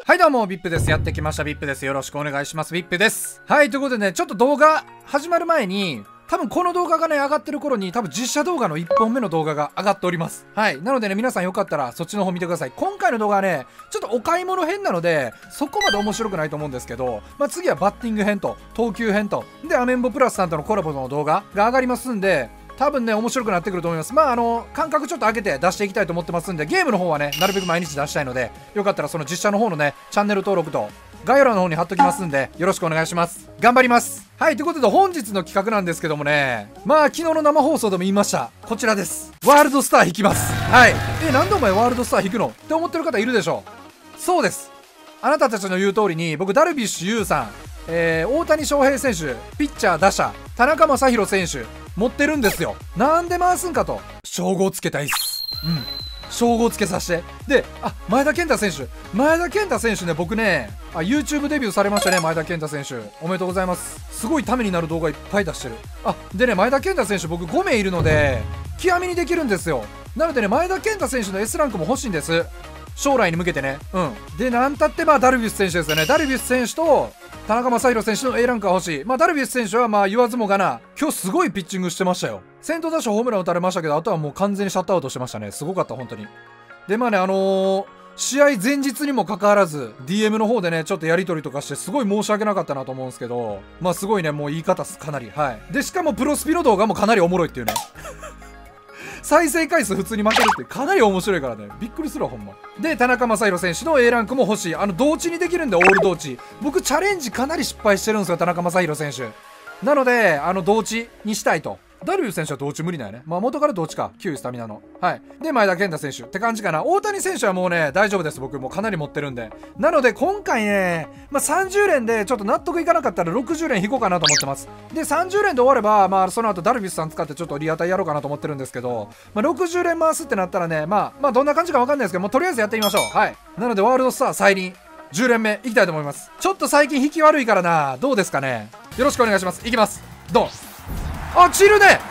はいどうも、VIP です。やってきました。VIP です。よろしくお願いします。VIP です。はい、ということでね、ちょっと動画始まる前に、多分この動画がね、上がってる頃に、多分実写動画の1本目の動画が上がっております。はい。なのでね、皆さんよかったらそっちの方見てください。今回の動画はね、ちょっとお買い物編なので、そこまで面白くないと思うんですけど、まあ次はバッティング編と、投球編と、で、アメンボプラスさんとのコラボの動画が上がりますんで、多分ね、面白くなってくると思います。まあ、間隔ちょっと空けて出していきたいと思ってますんで、ゲームの方はね、なるべく毎日出したいので、よかったらその実写の方のね、チャンネル登録と、概要欄の方に貼っときますんで、よろしくお願いします。頑張ります。はい、ということで本日の企画なんですけどもね、まあ、昨日の生放送でも言いました。こちらです。ワールドスター引きます。はい。なんでお前ワールドスター引くのって思ってる方いるでしょう。そうです。あなたたちの言う通りに、僕、ダルビッシュ有さん、大谷翔平選手、ピッチャー、打者、田中将大選手、持ってるんですよ。なんで回すんかと。称号つけたいっす。称号つけさせて。で、前田健太選手。前田健太選手ね、僕ね、YouTube デビューされましたね、前田健太選手。おめでとうございます。すごいためになる動画いっぱい出してる。でね、前田健太選手僕5名いるので、極みにできるんですよ。なのでね、前田健太選手の S ランクも欲しいんです。将来に向けてね。で、なんたってダルビッシュ選手ですよね。ダルビッシュ選手と、田中将大選手の A ランクが欲しい。ダルビッシュ選手は言わずもがな、今日すごいピッチングしてましたよ。先頭打者ホームラン打たれましたけど、あとはもう完全にシャットアウトしてましたね。すごかった、本当に。で、試合前日にもかかわらず、DM の方でね、ちょっとやり取りとかして、すごい申し訳なかったなと思うんですけど、すごいね、もう言い方かなり。はい。で、しかもプロスピの動画もかなりおもろいっていうね。再生回数普通に負けるってかなり面白いからね。びっくりするわ、ほんま。で、田中将大選手の A ランクも欲しい。同値にできるんで、オール同値。僕、チャレンジかなり失敗してるんですよ、田中将大選手。なので、同値にしたいと。ダルビッシュ選手は同値無理だよね。元から同値か。9位スタミナの。はい。で、前田健太選手って感じかな。大谷選手はもうね、大丈夫です。僕、もうかなり持ってるんで。なので、今回ね、30連でちょっと納得いかなかったら60連引こうかなと思ってます。で、30連で終われば、その後ダルビッシュさん使ってちょっとリアタイやろうかなと思ってるんですけど、60連回すってなったらね、どんな感じかわかんないですけど、もうとりあえずやってみましょう。はい。なので、ワールドスター再臨、10連目いきたいと思います。ちょっと最近引き悪いからな。どうですかね。よろしくお願いします。いきます。ドン。散るね。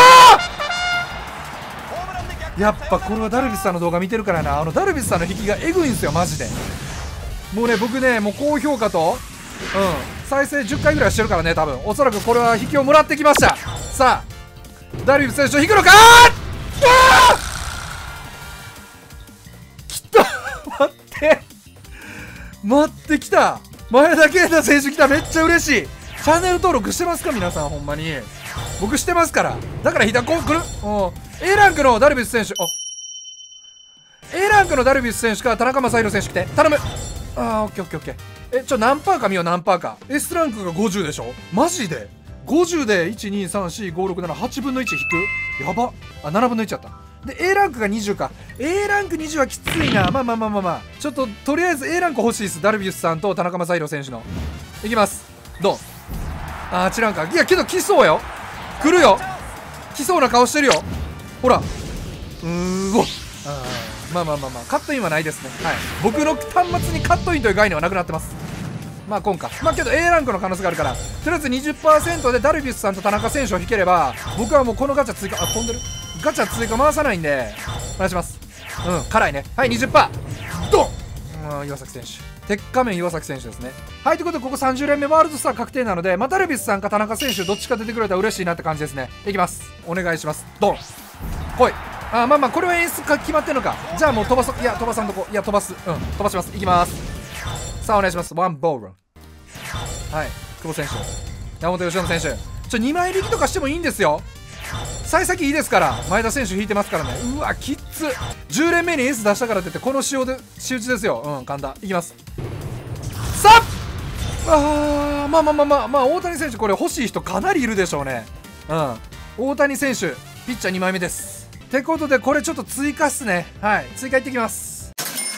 やっぱこれはダルビッシュさんの動画見てるからな。ダルビッシュさんの引きがエグいんすよ、マジで。もうね、僕ね、もう高評価と、再生10回ぐらいしてるからね、多分。おそらくこれは引きをもらってきました。さあ、ダルビッシュ選手引くのか来た待ってきた。前田健太選手来た。めっちゃ嬉しい。チャンネル登録してますか皆さん、ほんまに。僕してますから。だから、来るA ランクのダルビッシュ選手。A ランクのダルビッシュ選手か、田中将大選手来て。頼む。オッケーオッケーオッケー。何パーか見よう、何パーか。S ランクが50でしょマジで ?50 で、1、2、3、4、5、6、7、8分の1引くやば。7分の1やった。で、A ランクが20か。A ランク20はきついな。ちょっと、とりあえず A ランク欲しいです。ダルビッシュさんと田中将大選手の。いきます。どう違うんか。いや、けど来そうよ。来るよ。来そうな顔してるよ。ほら。カットインはないですね。はい。僕の端末にカットインという概念はなくなってます。今か。けど A ランクの可能性があるから、とりあえず 20% でダルビッシュさんと田中選手を引ければ、僕はもうこのガチャ追加、飛んでるガチャ追加回さないんで、お願いします。辛いね。はい、20%。ドン岩崎選手。鉄仮面岩崎選手ですね。はい、ということで、ここ30連目ワールドスター確定なので、ダルビッシュさんか田中選手、どっちか出てくれたら嬉しいなって感じですね。いきます。お願いします。ドン。来い。これは演出か決まってんのか。じゃあもう飛ばそう。いや、飛ばさんとこ。いや、飛ばす。飛ばします。いきます。さあ、お願いします。ワンボール。はい。久保選手。山本由伸選手。2枚引きとかしてもいいんですよ。幸先いいですから。前田選手引いてますからね。うわ、きっつ。10連目にエース出したからって言って、この仕打ちですよ。簡単。いきます。さあ大谷選手、これ欲しい人かなりいるでしょうね。大谷選手、ピッチャー2枚目です。ってことで、これちょっと追加っすね。はい。追加いってきます。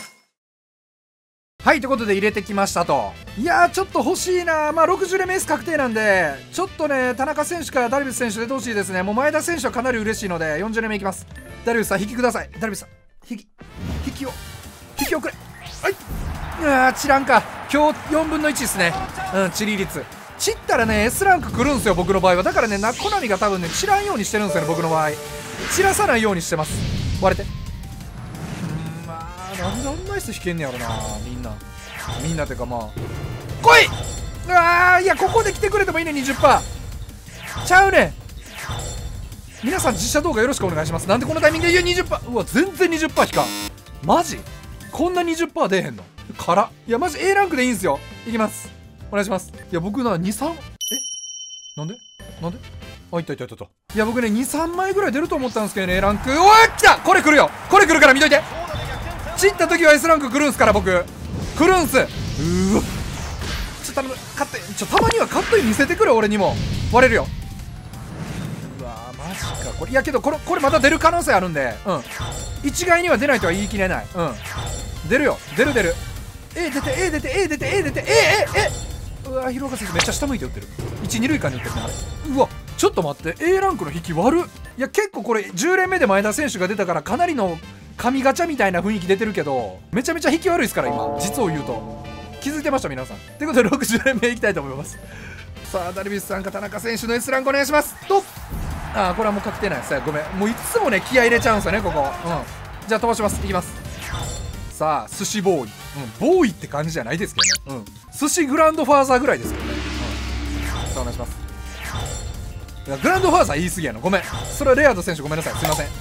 はい、ということで入れてきましたと。いやー、ちょっと欲しいな。60連目 S 確定なんで、ちょっとね、田中選手からダルビッシュ選手出てほしいですね。もう前田選手はかなり嬉しいので、40連目いきます。ダルビッシュさん、引きください。ダルビッシュさん、引きをくれ。はい。散らんか。今日4分の1ですね。散り率。散ったらね、S ランク来るんですよ、僕の場合は。だからね、コナミが多分ね、散らんようにしてるんですよね、僕の場合。散らさないようにしてます。割れて。なんであんな S 引けんねやろな、みんな。 みんなてかまあ来い。いやここで来てくれてもいいね。 20% ちゃうねん。皆さん実写動画よろしくお願いします。なんでこのタイミングで 20%。 うわ全然 20% 引かん。マジこんな 20% 出えへんのからいやマジ A ランクでいいんすよ。いきます、お願いします。いや僕な23なんであ、いったいったいった。いや僕ね 2,3 枚ぐらい出ると思ったんですけどね A ランク。おわ来た。これ来るよ。これ来るから見といて。散った時は S ランク来るんすから僕。来るんす。うわちょっと頼む。カットたまにはカットイン見せてくれ。俺にも割れるよ。うわマジかこれ。いやけどこれまた出る可能性あるんで、一概には出ないとは言い切れない。出るよ。出る A 出て A 出て A 出て A 出て うわ広岡選手めっちゃ下向いて打ってる。1、2塁間に打ってるねあれ。うわちょっと待って A ランクの引き悪っ。いや結構これ10連目で前田選手が出たからかなりの神ガチャみたいな雰囲気出てるけど、めちゃめちゃ引き悪いですから今。実を言うと気づいてました皆さん。ということで60連目いきたいと思います。さあダルビッシュさんか田中選手の S ランクお願いします。とこれはもう確定ないです。ごめんもういつもね気合入れちゃうんですよねここ。じゃあ飛ばします。いきます。さあ寿司ボーイ、ボーイって感じじゃないですけどね。寿司グランドファーザーぐらいですけどね。さあお願いします。いやグランドファーザー言い過ぎやのごめん。それはレアード選手ごめんなさい。すいません。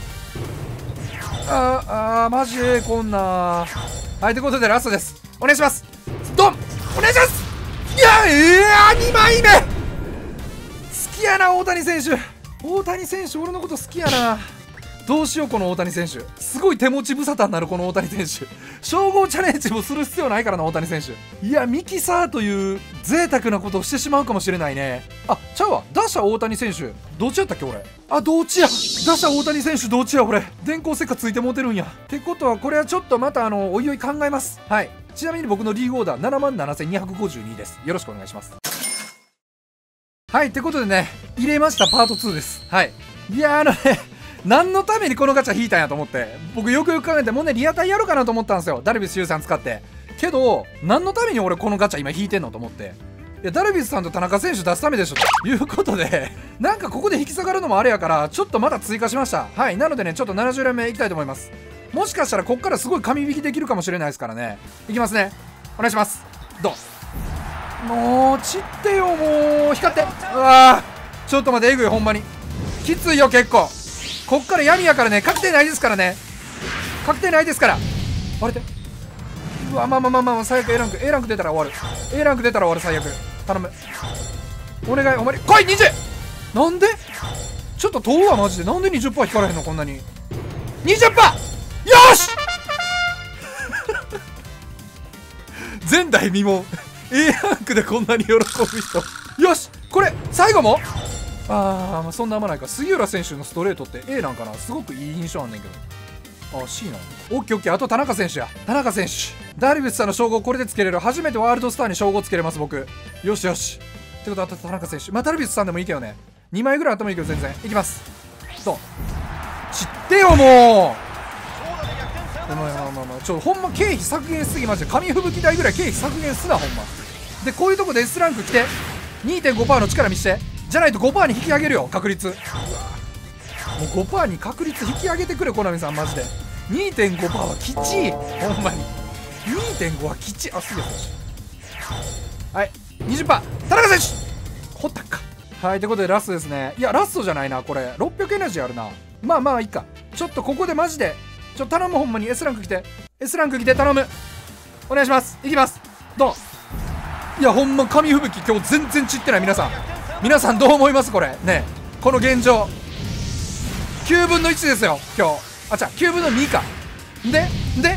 マジこんな。はいということでラストです。お願いします。ドンお願いします。いや2枚目好きやな大谷選手。大谷選手俺のこと好きやな。どうしようこの大谷選手。すごい手持ち無沙汰になるこの大谷選手。称号チャレンジもする必要ないからな大谷選手。いやミキサーという贅沢なことをしてしまうかもしれないね。ちゃうわ打者大谷選手どっちやったっけ俺。どっちや。打者大谷選手どっちや俺。電光石火ついてもうてるんや。ってことはこれはちょっとまたおいおい考えます。はい。ちなみに僕のリーグオーダー77,252です。よろしくお願いします。はいってことでね入れましたパート2です。はい。いや何のためにこのガチャ引いたんやと思って僕よくよく考えてもうねリアタイやるかなと思ったんですよ。ダルビッシュ有さん使ってけど何のために俺このガチャ今引いてんのと思って、いやダルビッシュさんと田中選手出すためでしょということでなんかここで引き下がるのもあれやからちょっとまだ追加しました。はいなのでねちょっと70連目いきたいと思います。もしかしたらこっからすごい神引きできるかもしれないですからね。いきますねお願いします。ドン。もう散ってよもう光って。うわちょっと待ってえぐいほんまにきついよ結構。こっから闇やからね確定ないですからね。確定ないですから割れて。うわまあ最悪 A ランク A ランク出たら終わる。 A ランク出たら終わる。最悪頼むお願いお前来い。20なんでちょっと遠うわマジで。なんで 20% 引かれへんのこんなに。 20% よし前代未聞A ランクでこんなに喜ぶ人よしこれ最後もまあそんなあんまないか。杉浦選手のストレートって A なんかな。すごくいい印象あんねんけど。C なの。オッケーオッケー。あと田中選手や。田中選手ダルビッシュさんの称号これでつけれる。初めてワールドスターに称号つけれます僕。よしよしってことはあと田中選手ダルビッシュさんでもいいけどね。2枚ぐらいあってもいいけど全然いきます。知ってよもう。ほんま経費削減しすぎまして紙吹雪代ぐらい経費削減すなほんまで。こういうとこで S ランク来て 2.5% の力見してじゃないと 5% に引き上げるよ確率。もう 5% に確率引き上げてくれコナミさんマジで。 2.5% はきちいほんまに。 2.5 はきちい。すげえはい 20% 田中選手ほったっか。はいということでラストですね。いやラストじゃないなこれ。600エナジーあるな。まあいいか。ちょっとここでマジで頼むほんまに S ランク来て S ランク来て頼むお願いします。いきますドン。いやほんま紙吹雪今日全然散ってない。皆さんどう思いますこれね。この現状9分の1ですよ今日。9分の2か。で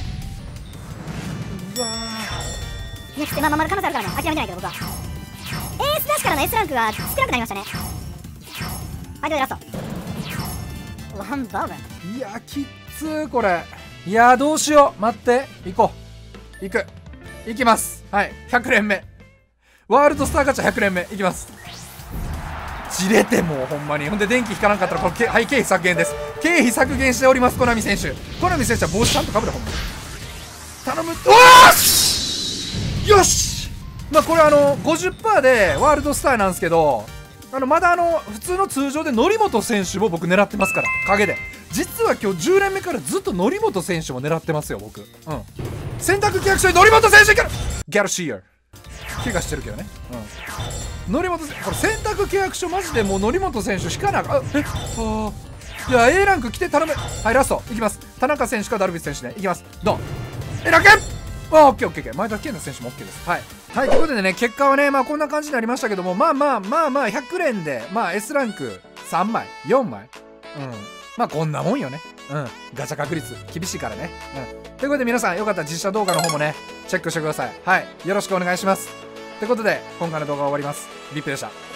うわいやちょっとまだ可能性あるからね諦めてないけど僕はエースダッシュからの S ランクが少なくなりましたね。はいでラストワンバーブ。 いやきっつーこれ。いやどうしよう待って行きます。はい100連目ワールドスターガチャ100連目いきます。じれてもうほんまに。ほんで電気引かなかったらこれ経費削減です。経費削減しておりますコナミ選手。コナミ選手は帽子ちゃんとかぶれほんま頼む。よしこれ50% でワールドスターなんですけどまだ普通の通常で則本選手も僕狙ってますから陰で。実は今日10連目からずっと則本選手も狙ってますよ僕。 選択契約書に則本選手ギャルシーヤー怪我してるけどね。則本選手、これ選択契約書マジでもう則本選手引かなあかん。いや A ランク来て頼む。はい、ラストいきます。田中選手かダルビッシュ選手ね、いきます。ドン。ラケン。オッケーオッケーオッケー。前田健太選手も OK です。はい。はい、ということでね、結果はね、まあこんな感じになりましたけども、まあ100連で、まあ S ランク3枚、4枚。まあこんなもんよね。ガチャ確率厳しいからね。ということで皆さんよかったら実写動画の方もね、チェックしてください。はい。よろしくお願いします。ということで、今回の動画は終わります。VIPでした。